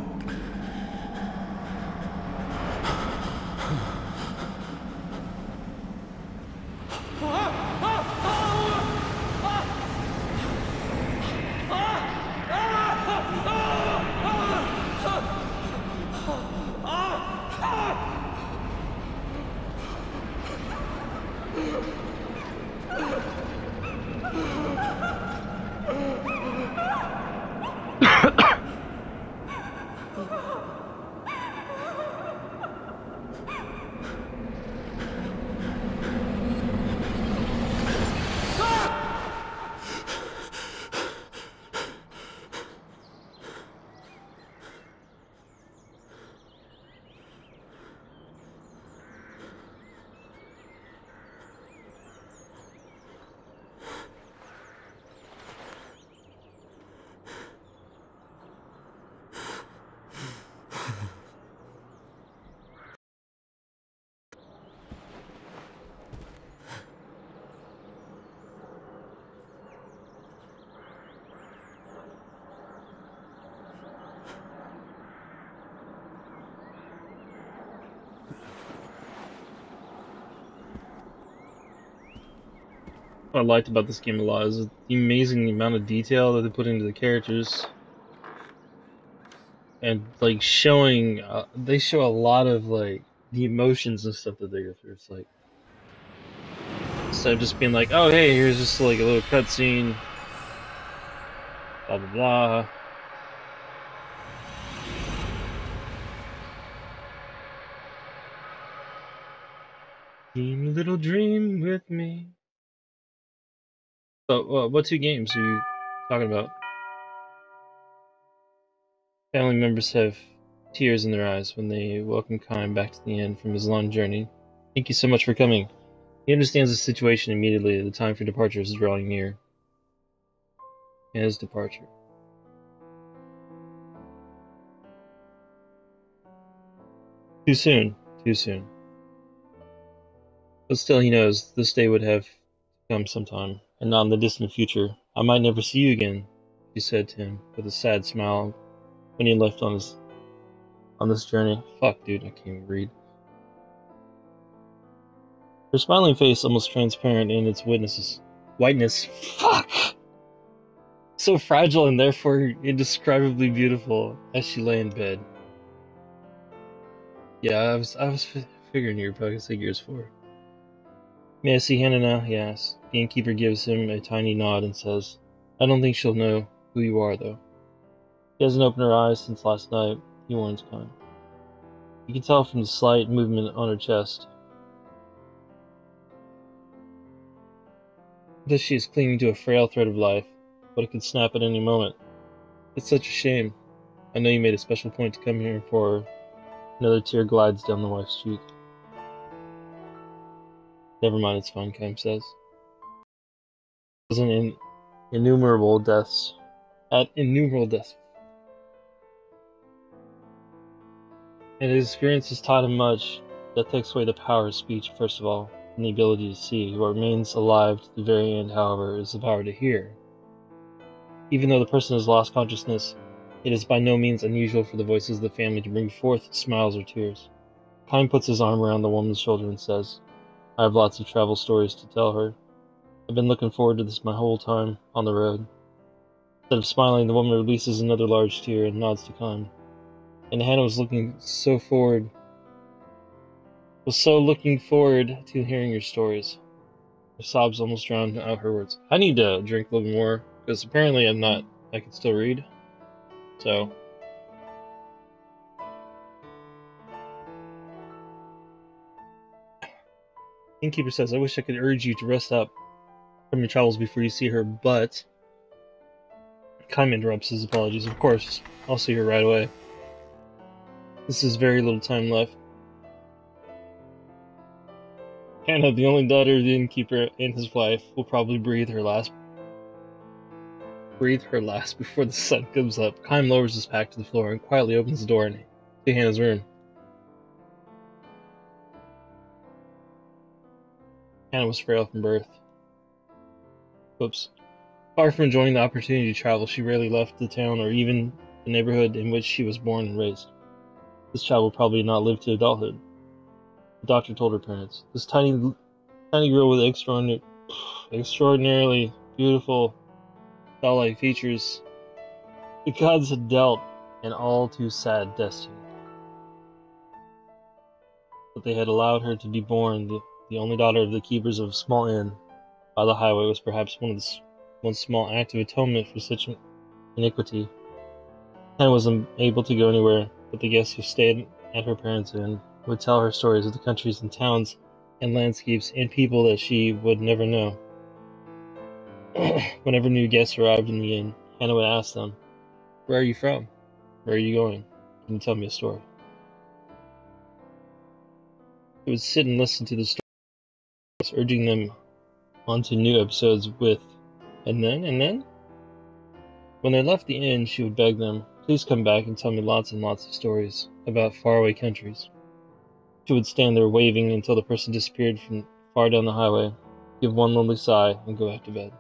What I liked about this game a lot is the amazing amount of detail that they put into the characters. and like showing, uh, they show a lot of like the emotions and stuff that they go through. It's like, instead of just being like, oh hey, here's just like a little cutscene, blah blah blah. Dream a little dream with me. So, uh, what two games are you talking about? Family members have tears in their eyes when they welcome Kyle back to the inn from his long journey. Thank you so much for coming. He understands the situation immediately. The time for departure is drawing near. His departure. Too soon. Too soon. But still, he knows this day would have come sometime, and not in the distant future. I might never see you again, she said to him with a sad smile when he left on his on this journey. Fuck, dude, I can't even read. Her smiling face almost transparent in its witnesses. Whiteness. Fuck! So fragile and therefore indescribably beautiful as she lay in bed. Yeah, I was I was figuring you were probably say Gears four. May I see Hannah now? He asks. The innkeeper gives him a tiny nod and says, I don't think she'll know who you are, though. She hasn't opened her eyes since last night, he warns Kyle. You can tell from the slight movement on her chest that she is clinging to a frail thread of life, but it could snap at any moment. It's such a shame. I know you made a special point to come here for her. Another tear glides down the wife's cheek. Never mind, it's fine, Kyle says. Wasn't in innumerable deaths. At innumerable deaths. And his experience has taught him much. That takes away the power of speech, first of all, and the ability to see. What remains alive to the very end, however, is the power to hear. Even though the person has lost consciousness, it is by no means unusual for the voices of the family to bring forth smiles or tears. Kyle puts his arm around the woman's shoulder and says, I have lots of travel stories to tell her. I've been looking forward to this my whole time on the road. Instead of smiling, the woman releases another large tear and nods to Kyle. And Hannah was looking so forward, was so looking forward to hearing your stories. Her sobs almost drowned out her words. I need to drink a little more, because apparently I'm not, I can still read. So. Innkeeper says, I wish I could urge you to rest up from your travels before you see her, but... Kyle interrupts his apologies. Of course, I'll see her right away. This is very little time left. Hannah, the only daughter of the innkeeper and his wife, will probably breathe her last breathe her last before the sun comes up. Kyle lowers his pack to the floor and quietly opens the door to Hannah's room. Hannah was frail from birth. Whoops. Far from enjoying the opportunity to travel, she rarely left the town or even the neighborhood in which she was born and raised. This child will probably not live to adulthood. The doctor told her parents. This tiny, tiny girl with extraordinary, extraordinarily beautiful, doll-like features, the gods had dealt an all too sad destiny. But they had allowed her to be born, the, the only daughter of the keepers of a small inn by the highway, was perhaps one of the one small act of atonement for such iniquity. Hannah wasn't able to go anywhere, but the guests who stayed at her parents' inn would tell her stories of the countries and towns and landscapes and people that she would never know. Whenever new guests arrived in the inn, Hannah would ask them, Where are you from? Where are you going? Can you tell me a story? They would sit and listen to the stories, urging them onto new episodes with, and then, and then? When they left the inn, she would beg them, Please come back and tell me lots and lots of stories about faraway countries. She would stand there waving until the person disappeared from far down the highway, give one lonely sigh, and go back to bed.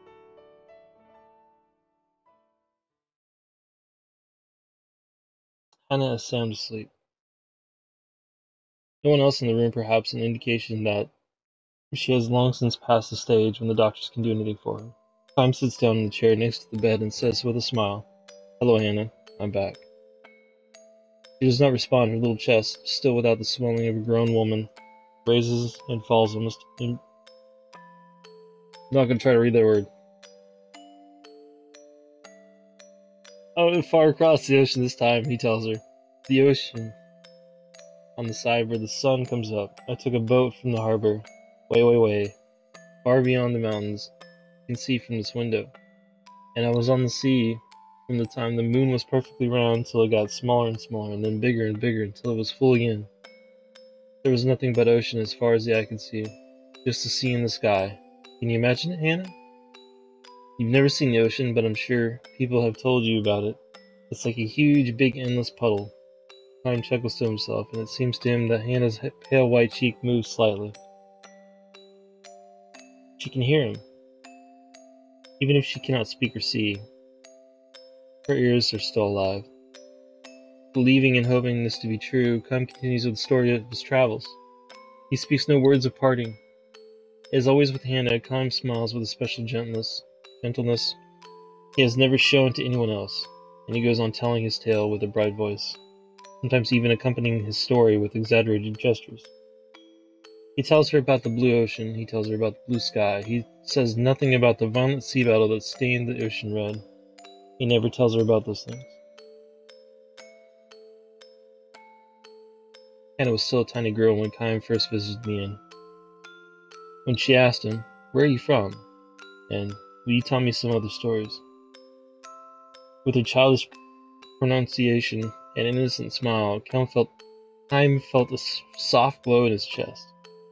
Hannah is sound asleep. No one else in the room, perhaps an indication that she has long since passed the stage when the doctors can do anything for her. Time sits down in the chair next to the bed and says with a smile, Hello, Hannah. I'm back. She does not respond. Her little chest, still without the swelling of a grown woman, raises and falls almost. In... I'm not going to try to read that word. Oh, far across the ocean this time, he tells her. The ocean. On the side where the sun comes up. I took a boat from the harbor. Way, way, way. Far beyond the mountains. You can see from this window. And I was on the sea from the time the moon was perfectly round till it got smaller and smaller, and then bigger and bigger until it was full again. There was nothing but ocean as far as the eye could see. Just the sea and the sky. Can you imagine it, Hannah? You've never seen the ocean, but I'm sure people have told you about it. It's like a huge, big, endless puddle. Time chuckles to himself, and it seems to him that Hannah's pale white cheek moves slightly. She can hear him. Even if she cannot speak or see, her ears are still alive. Believing and hoping this to be true, Kime continues with the story of his travels. He speaks no words of parting. As always with Hannah, Kime smiles with a special gentleness, gentleness he has never shown to anyone else, and he goes on telling his tale with a bright voice, sometimes even accompanying his story with exaggerated gestures. He tells her about the blue ocean, he tells her about the blue sky, he says nothing about the violent sea battle that stained the ocean red. He never tells her about those things. Hannah was still a tiny girl when Kime first visited the inn. When she asked him, "Where are you from?" and "Will you tell me some other stories?" With her childish pronunciation and innocent smile, Kime felt, Kime felt a soft glow in his chest.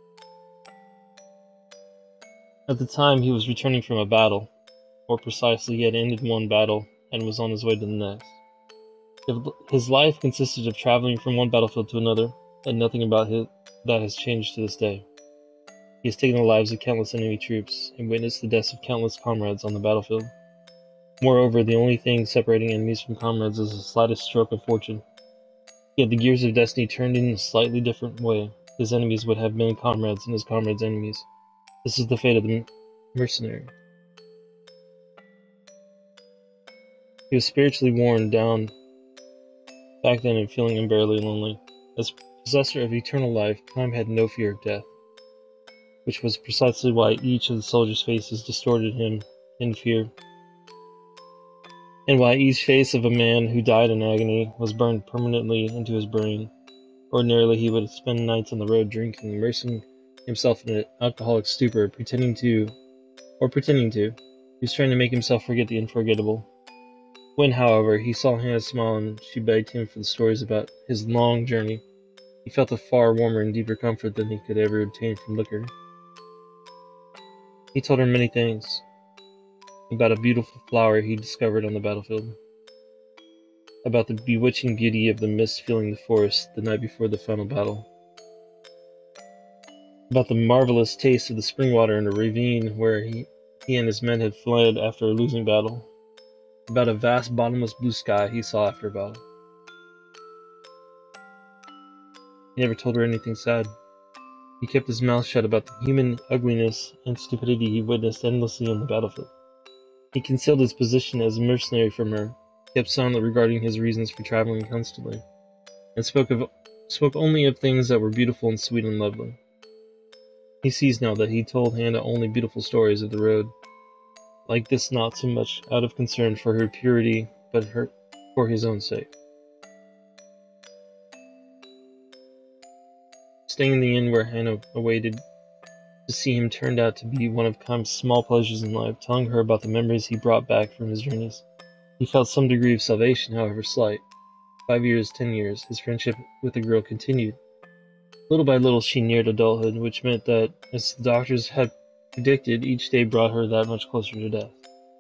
At the time, he was returning from a battle. More precisely, he had ended one battle and was on his way to the next. His life consisted of traveling from one battlefield to another, and nothing about his, that has changed to this day. He has taken the lives of countless enemy troops, and witnessed the deaths of countless comrades on the battlefield. Moreover, the only thing separating enemies from comrades is the slightest stroke of fortune. Yet the gears of destiny turned in a slightly different way. His enemies would have been comrades, and his comrades' enemies. This is the fate of the mercenary. He was spiritually worn down back then and feeling unbearably lonely. As possessor of eternal life, Kime had no fear of death, which was precisely why each of the soldiers' faces distorted him in fear, and why each face of a man who died in agony was burned permanently into his brain. Ordinarily, he would spend nights on the road drinking, immersing himself in an alcoholic stupor, pretending to, or pretending to, he was trying to make himself forget the unforgettable. When, however, he saw Hannah smile and she begged him for the stories about his long journey, he felt a far warmer and deeper comfort than he could ever obtain from liquor. He told her many things, about a beautiful flower he discovered on the battlefield, about the bewitching beauty of the mist filling the forest the night before the final battle, about the marvelous taste of the spring water in a ravine where he, he and his men had fled after a losing battle, about a vast bottomless blue sky he saw after a battle. He never told her anything sad. He kept his mouth shut about the human ugliness and stupidity he witnessed endlessly on the battlefield. He concealed his position as a mercenary from her, kept silent regarding his reasons for traveling constantly, and spoke of spoke only of things that were beautiful and sweet and lovely. He sees now that he told Hannah only beautiful stories of the road, like this not so much out of concern for her purity, but her, for his own sake. Staying in the inn where Hannah awaited to see him turned out to be one of Kime's small pleasures in life, telling her about the memories he brought back from his journeys. He felt some degree of salvation, however slight. Five years, ten years, his friendship with the girl continued. Little by little she neared adulthood, which meant that, as the doctors had predicted, each day brought her that much closer to death.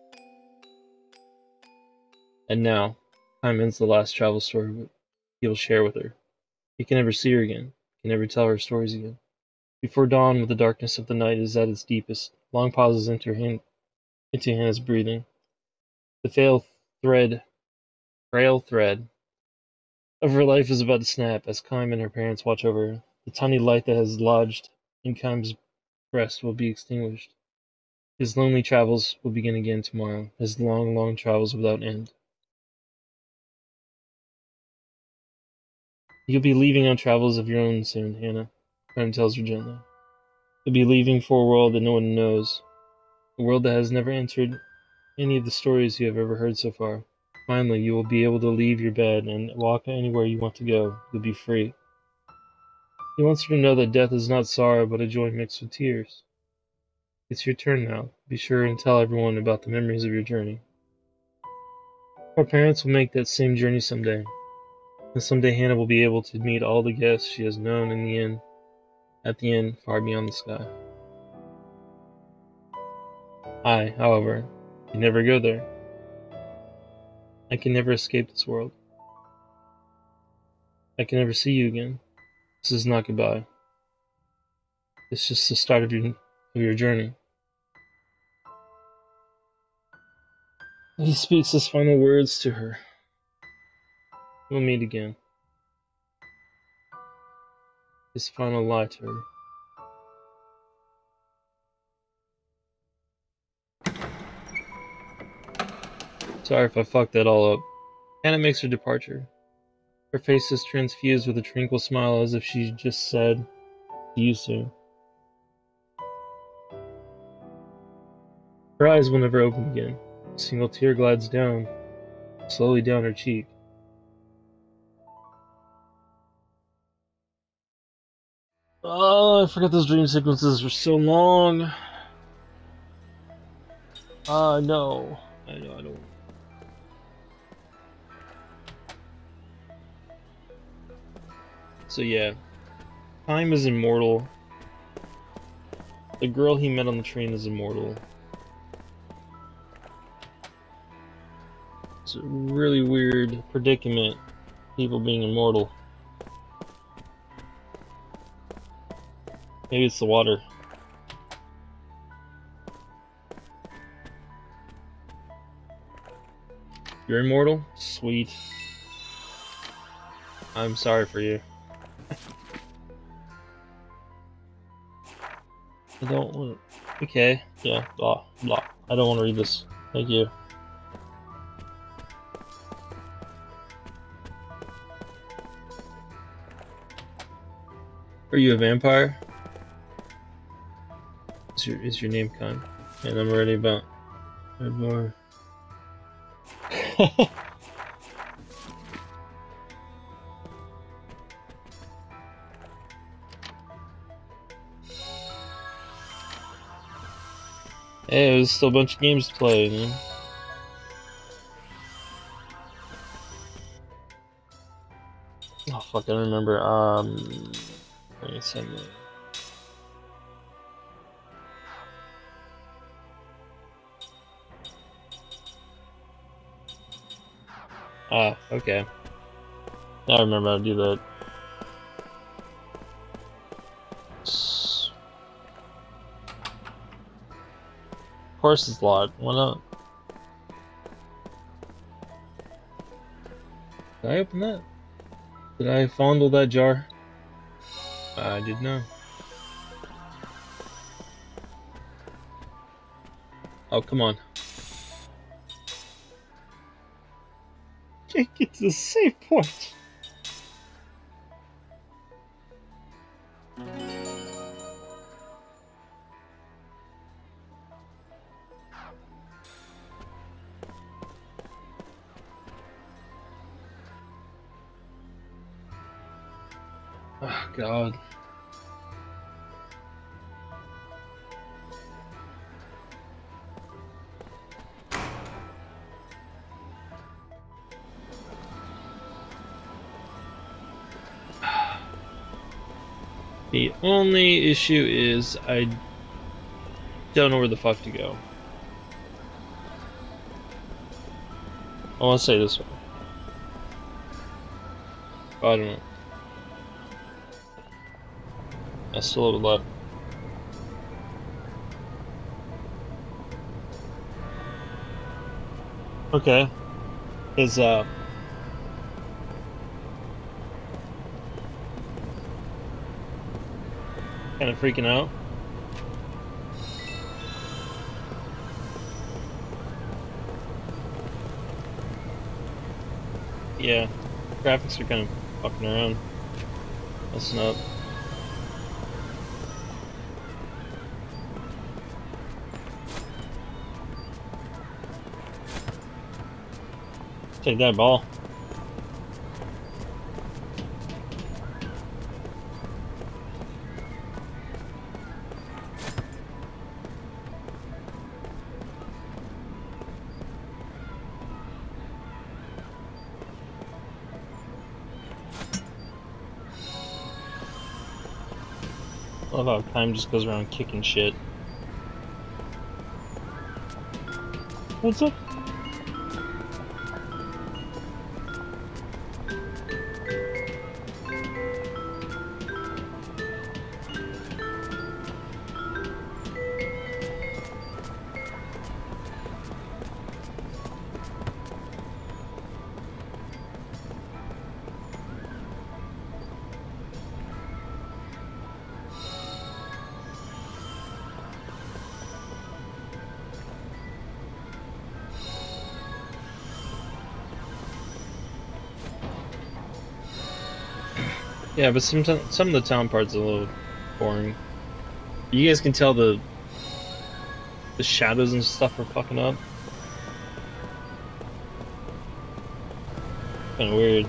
And now, Kime ends the last travel story he will share with her. He can never see her again, can never tell her stories again. Before dawn, when the darkness of the night is at its deepest, long pauses enter hin- into Hannah's breathing. The frail thread, frail thread of her life is about to snap as Kime and her parents watch over her. The tiny light that has lodged in Kime's breast will be extinguished. His lonely travels will begin again tomorrow, his long, long travels without end. You'll be leaving on travels of your own soon, Hannah, Prem tells her gently. You'll be leaving for a world that no one knows. A world that has never entered any of the stories you have ever heard so far. Finally, you will be able to leave your bed and walk anywhere you want to go. You'll be free. He wants her to know that death is not sorrow, but a joy mixed with tears. It's your turn now. Be sure and tell everyone about the memories of your journey. Our parents will make that same journey someday. And someday Hannah will be able to meet all the guests she has known in the end, at the end, far beyond the sky. I, however, can never go there. I can never escape this world. I can never see you again. This is not goodbye. It's just the start of your, of your journey. He speaks his final words to her. We'll meet again. His final lie to her. Sorry if I fucked that all up. Hannah makes her departure. Her face is transfused with a tranquil smile as if she just said, "See you soon." Her eyes will never open again. A single tear glides down, slowly down her cheek. Oh, I forgot those dream sequences were so long. Ah, uh, no. I know, I don't. So yeah, time is immortal. The girl he met on the train is immortal. It's a really weird predicament, people being immortal. Maybe it's the water. You're immortal? Sweet. I'm sorry for you. I don't want to... Okay, yeah, blah, blah. I don't want to read this. Thank you. Are you a vampire? Is your, is your name kind? And I'm already about... more. Hey, there's still a bunch of games to play, man. Oh fuck, I don't remember. Um, wait a second. Ah, okay. Now I remember how to do that. Of course it's locked. Why not? Did I open that? Did I fondle that jar? I did not. Oh, come on. Can't get to the save point. Oh, God. The only issue is I don't know where the fuck to go. I want to say this one. I don't know. I still have a lot. Okay. Is uh kind of freaking out. Yeah, graphics are kind of fucking around. Listen up. Take that ball. I love how time just goes around kicking shit. What's up? Yeah, but some some of the town parts are a little boring. You guys can tell the the shadows and stuff are fucking up. Kinda weird.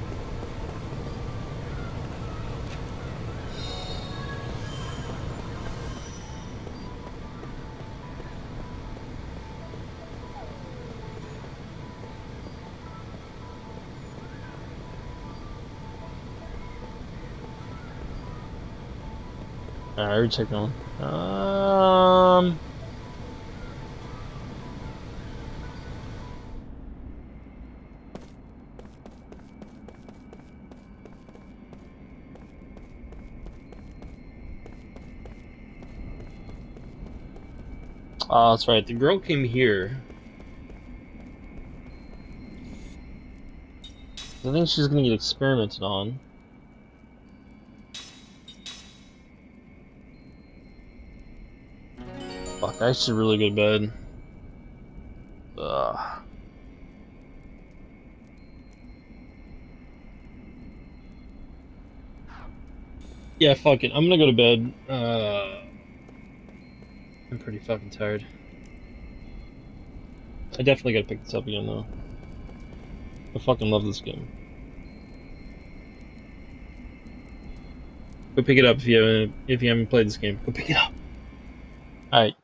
Alright, we're checking on. Um. Oh, that's right. The girl came here. I think she's gonna get experimented on. Fuck, I should really go to bed. Ugh. Yeah, fuck it. I'm gonna go to bed. Uh, I'm pretty fucking tired. I definitely gotta pick this up again, though. I fucking love this game. Go pick it up if you haven't, if you haven't played this game. Go pick it up. Alright.